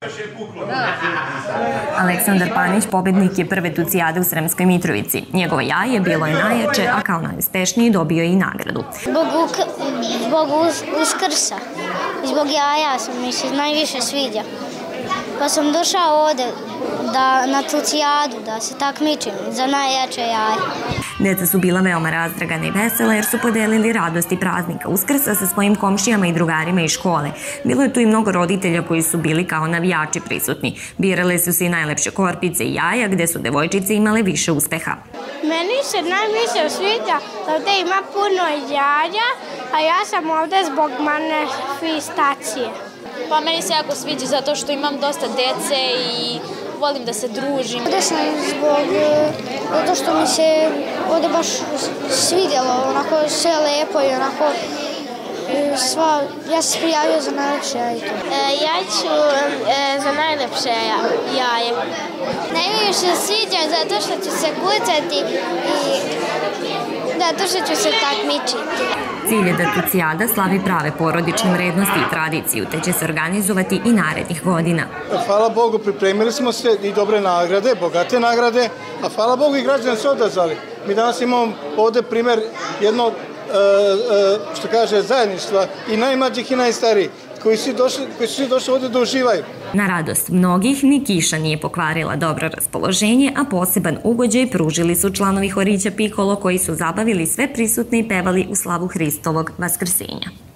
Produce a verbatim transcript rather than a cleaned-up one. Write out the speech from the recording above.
Aleksandar Panić pobednik je prve tucijade u Sremskoj Mitrovici. Njegovo jaje bilo je najjače, a kao najuspešniji dobio je i nagradu. Zbog Uskrsa, zbog jaja sam mi se najviše sviđa. Pa sam došao ovde na tucijadu da se takmičim za najjače jaje. Deca su bila veoma razdragana i vesela jer su podelili radosti praznika Uskrsa sa svojim komšijama i drugarima iz škole. Bilo je tu i mnogo roditelja koji su bili kao navijači prisutni. Birale su se i najlepše korpice i jaja gde su devojčice imale više uspeha. Meni se najviše sviđa da ovde ima puno jaja, a ja sam ovde zbog manifestacije. Pa meni se jako sviđa zato što imam dosta dece i volim da se družim. Ovde sam zbog, zato što mi se ovde baš svidjelo, onako sve lepo i onako sva, ja sam se prijavio za najlepše jaje. Ja ću za najlepše jaje. Najviše se sviđa zato što ću se kucati i zato što ću se takmičiti. Cilj je da tucijada slavi prave porodične vrednosti i tradiciju, te će se organizovati i narednih godina. Hvala Bogu, pripremili smo se i dobre nagrade, bogate nagrade, a hvala Bogu i građani se odazvali. Mi danas imamo ovde primer jednog, što kaže, zajedništva i najmlađih i najstarijih, koji su svi došli ovde da uživaju. Na radost mnogih, ni kiša nije pokvarila dobro raspoloženje, a poseban ugođaj pružili su članovi horića Pikolo koji su zabavili sve prisutne i pevali u slavu Hristovog vaskrsenja.